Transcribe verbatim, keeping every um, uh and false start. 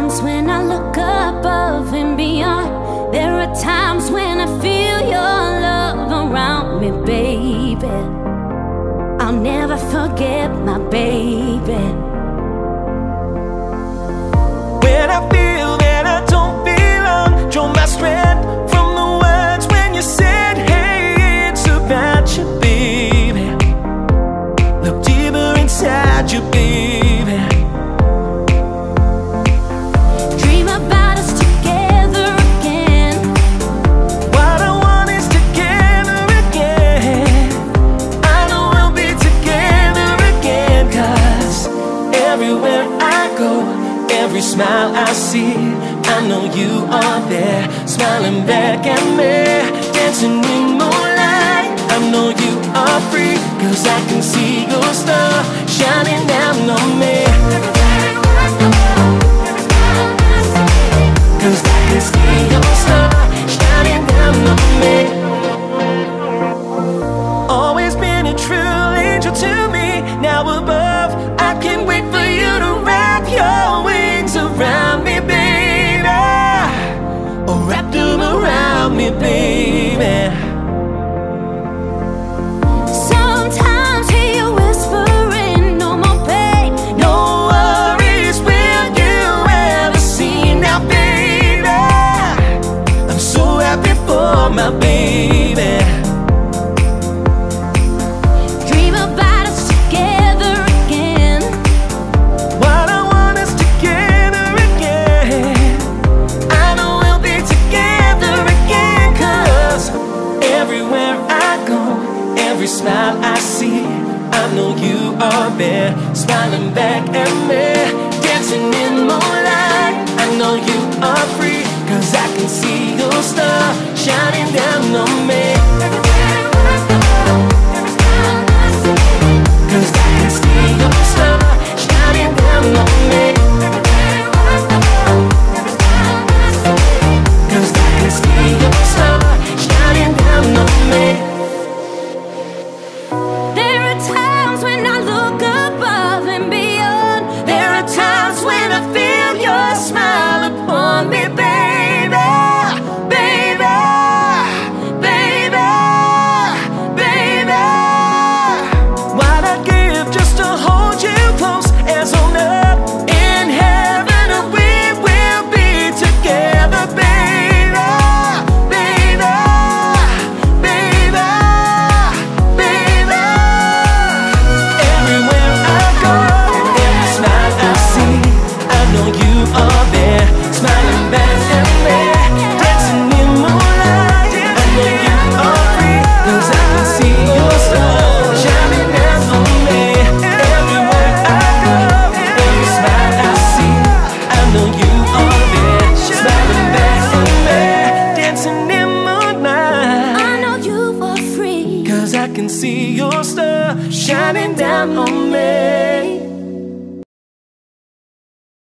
times when I look above and beyond. There are times when I feel your love around me, baby. I'll never forget my baby. When I feel that I don't belong, draw my strength from the words when you said, hey, it's about you, baby. Look deeper inside you, baby. Dream about us together again. What I want is together again. I know we'll be together again, 'cause everywhere I go, every smile I see, I know you are there, smiling back at me, dancing in moonlight. I know you are free, 'cause I can see your star shining down on me. 'Cause I can see your star shining down on me. Always been a true angel to me. Now above, I can't wait for you to wrap your wings around me, baby. Oh, wrap them around me, baby. Sometimes hear you whispering, no more pain, No worries, will you ever see now, baby? I'm so happy for my baby. dream about us together again. What I want is together again. I know we'll be together again, 'cause everywhere I go, every smile I see, I know you are there, smiling back at me, dancing in moonlight. I know you are free, 'cause I can see your star shining down on me. 'Cause I can see your star shining down on me. 'Cause I can see your star shining down on me. There are times when I look above and beyond. There are times when I feel your smile upon me, baby, baby, baby, baby. What I'd give just to hold you close, as on earth in heaven we will be together, baby, baby, baby, baby. Everywhere I go, every smile I see, I know you are there, smiling back at me, dancing in moonlight. I know you are free, 'cause I can see your star shining down on me. Everywhere I go, every smile I see, I know you are there, smiling back at me, dancing in moonlight. I know you are free. 'Cause I can see your star shining down on me.